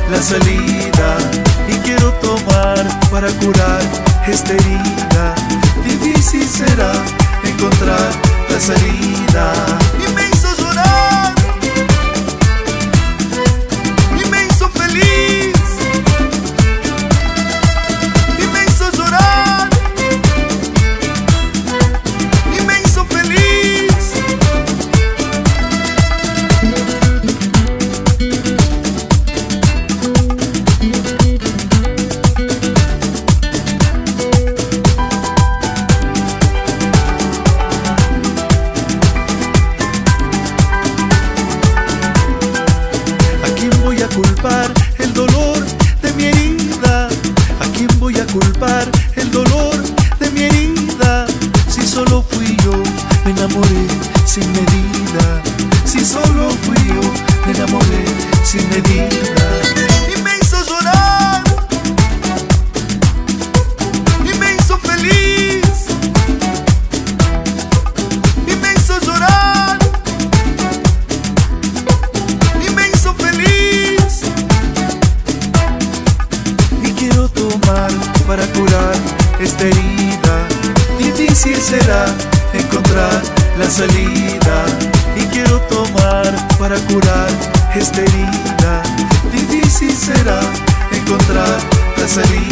la salida y quiero tomar para curar esta herida. Difícil será encontrar la salida. Y me hizo llorar, y me hizo feliz, y me hizo llorar, y me hizo feliz. Culpar el dolor de mi herida. ¿A quién voy a culpar el dolor de mi herida? Si solo fui yo, me enamoré sin medida. Si solo fui yo, me enamoré sin medida. Y me hizo llorar, y me hizo feliz, y me hizo llorar, y me hizo feliz. Quiero tomar para curar esta herida. Difícil será encontrar la salida. Y quiero tomar para curar esta herida. Difícil será encontrar la salida.